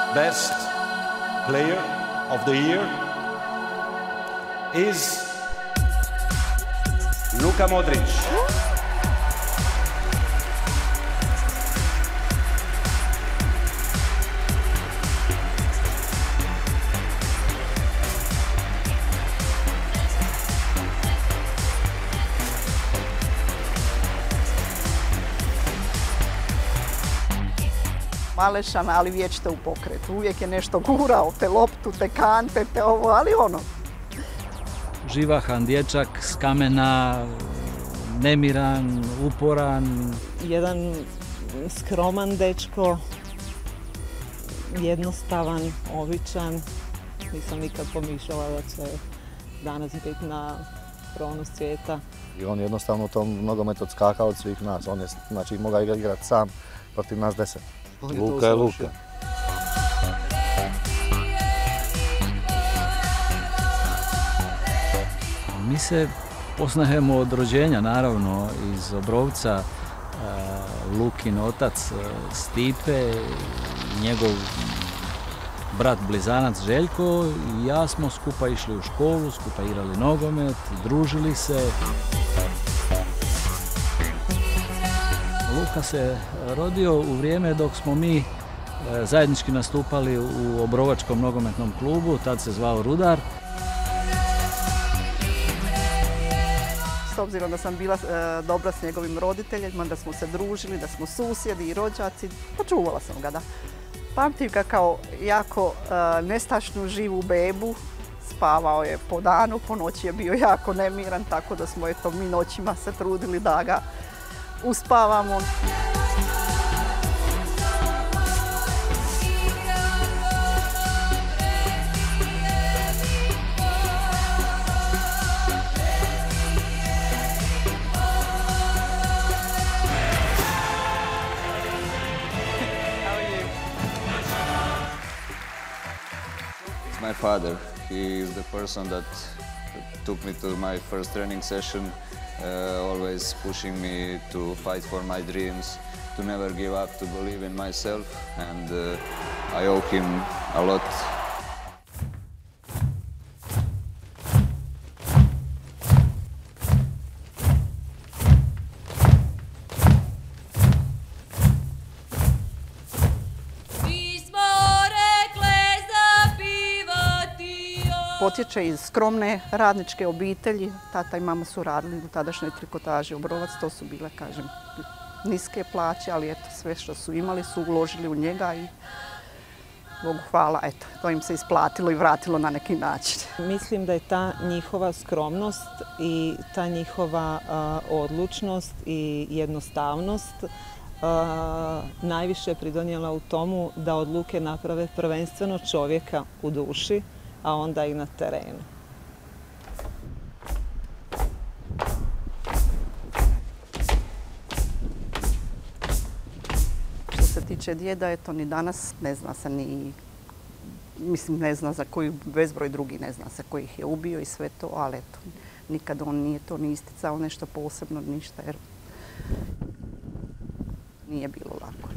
best player of the year is Luka Modric. Malešan, ali vječito u pokretu. Uvijek je nešto gurao, te loptu, te kante, te ovo, ali ono. Živahan dječak s kamena, nemiran, uporan. Jedan skroman dečko, jednostavan, običan. Nisam nikad pomišljala da će danas biti na prvonu svijeta. I on jednostavno u tom nogometu odskakao od svih nas. On je znači, mogao igrati sam protiv nas 10. Luka je Luka. Mi se poznajemo od rođenja, naravno, iz Obrovca. Lukin otac Stipe, njegov brat blizanac Željko i ja smo skupa išli u školu, skupa igrali nogomet, družili se. Luka se rodio u vrijeme dok smo mi zajednički nastupali u Obrovačkom nogometnom klubu, tad se zvao Rudar. S obzirom da sam bila dobra s njegovim roditeljima, da smo se družili, da smo susjedi i rođaci, počuvala sam ga, da. Pamtim ga kao jako nestašnu živu bebu, spavao je po danu, po noći je bio jako nemiran, tako da smo mi noćima se trudili da ga uspavamo. My father, he is the person that took me to my first training session, always pushing me to fight for my dreams, to never give up, to believe in myself, and I owe him a lot. Potječe iz skromne radničke obitelji. Tata i mama su radili u tadašnjoj trikotaži Obrovac. To su bile, kažem, niske plaće, ali eto, sve što su imali su uložili u njega i Bogu hvala, eto, to im se isplatilo i vratilo na neki način. Mislim da je ta njihova skromnost i ta njihova odlučnost i jednostavnost najviše pridonijela u tomu da od Luke naprave prvenstveno čovjeka u duši, a onda i na terenu. Što se tiče djeda, eto, ni danas ne zna se ni, mislim, ne zna za koji, bezbroj drugi ne zna se koji ih je ubio i sve to, ali eto, nikad on nije to ni isticao nešto posebno, ništa, jer nije bilo lako.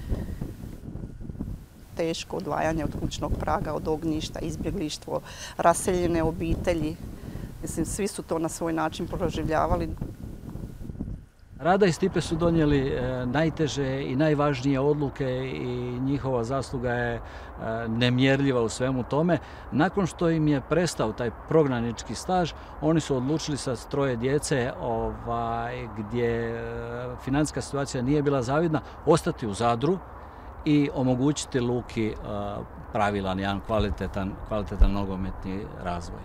Teško odvajanje od kućnog praga, od ognjišta, izbjeglištvo, raseljene obitelji. Mislim, svi su to na svoj način proživljavali. Rada i Stipe su donijeli najteže i najvažnije odluke i njihova zasluga je nemjerljiva u svemu tome. Nakon što im je prestao taj prognanički staž, oni su odlučili sa 3 djece gdje financijska situacija nije bila zavidna, ostati u Zadru i omogućiti Luki pravilan, jedan kvalitetan nogometni razvoj.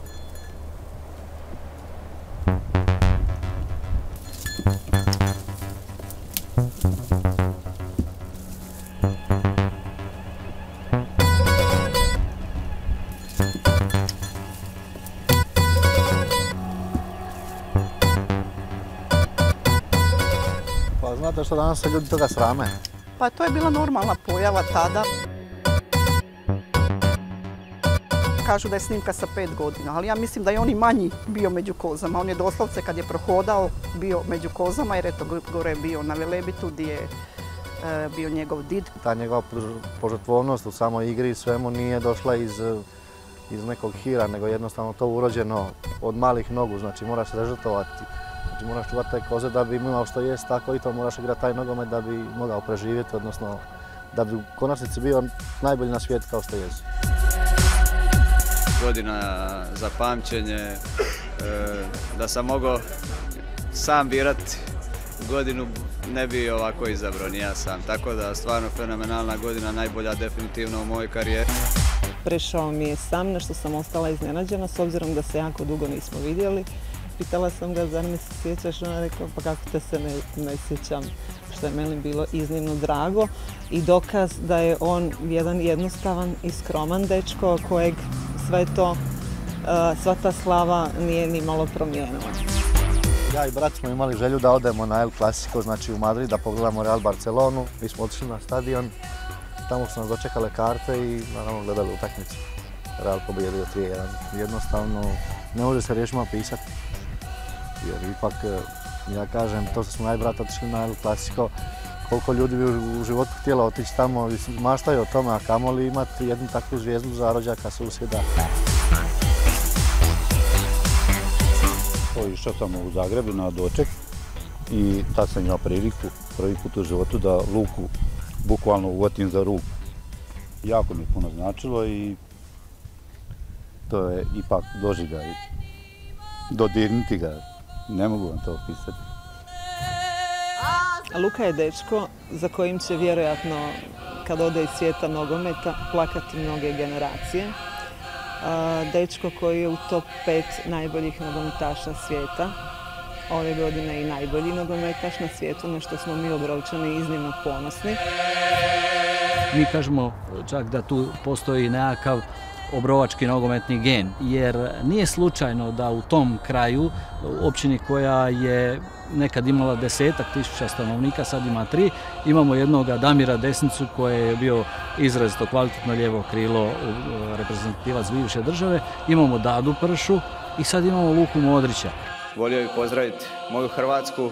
Pa znate što danas se ljudi toga srame? Pa to je bila normalna pojava tada. Kažu da je snimka sa 5 godina, ali ja mislim da je on i manji bio među kozama. On je doslovce kad je prohodao bio među kozama jer eto gore je bio na Velebitu gdje je bio njegov did. Ta njegova požrtvovnost u samoj igri i svemu nije došla iz nekog hira, nego jednostavno to urođeno od malih nogu, znači moraš se žrtvovati. Znači moraš čuvati taj koze da bi imao što jest, tako i to moraš igrati taj nogomet da bi mogao preživjeti, odnosno da bi u konačnici bio najbolji na svijetu kao što jest. Godina za pamćenje, da sam mogao sam birati godinu ne bi ovako izabrao ni ja sam, tako da stvarno fenomenalna godina, najbolja definitivno u mojoj karijeri. Prešao mi je sam, na što sam ostala iznenađena, s obzirom da se jako dugo nismo vidjeli. Pitala sam ga, zar me se sjećaš? Ona rekla, pa kako te se ne sjećam, što je meni bilo iznimno drago. I dokaz da je on jedan jednostavan i skroman dečko kojeg sva ta slava nije ni malo promijenila. Ja i brat smo imali želju da odemo na El Clasico, znači u Madrid, da pogledamo Real Barcelonu. Mi smo otišli na stadion, tamo su nas dočekale karte i naravno gledali utakmicu. Real pobijedio 3-1. Jednostavno ne može se riječima pisati. Jer ipak, ja kažem, to što smo najbrat otišli na El Clasico, koliko ljudi bi u životu htjelo otići tamo i maštaju o tome, a kamoli imati jednu takvu zvijezdu za rođaka, susjeda. Išao sam u Zagrebu na doček i tad sam imao priliku prvi put u životu da Luku bukvalno uvatim za ruku. Jako mi je puno značilo i to je ipak doživljaj. Dodirnuti ga, ne mogu vam to opisati. Luka je dečko za kojim će vjerojatno, kad ode iz svijeta nogometa, plakati mnoge generacije. Dečko koji je u top 5 najboljih nogometaša svijeta. Ove godine i najbolji nogometaš na svijetu, na što smo mi Obrovčani iznimno ponosni. Mi kažemo čak da tu postoji nekakav obrovački nogometni gen, jer nije slučajno da u tom kraju, općini koja je nekad imala 10.000 stanovnika, sad ima 3, imamo jednoga Damira Desnicu koji je bio izrazito kvalitetno lijevo krilo, reprezentativac bivše države, imamo Dadu Pršu i sad imamo Luku Modrića. Volio bih pozdraviti moju Hrvatsku.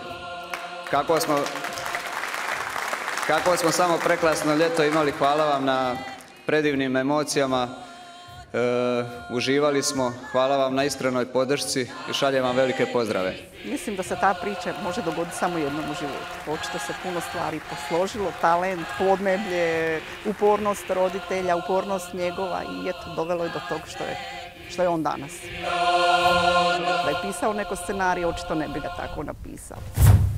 Kako smo samo prekrasno ljeto imali, hvala vam na predivnim emocijama. Uživali smo, hvala vam na iskrenoj podršci i šaljem vam velike pozdrave. Mislim da se ta priča može dogoditi samo jednom u životu. Očito se puno stvari posložilo, talent, podneblje, upornost roditelja, upornost njegova i eto, dovelo je do tog što je on danas. Da je pisao neko scenarij, očito ne bi ga tako napisao.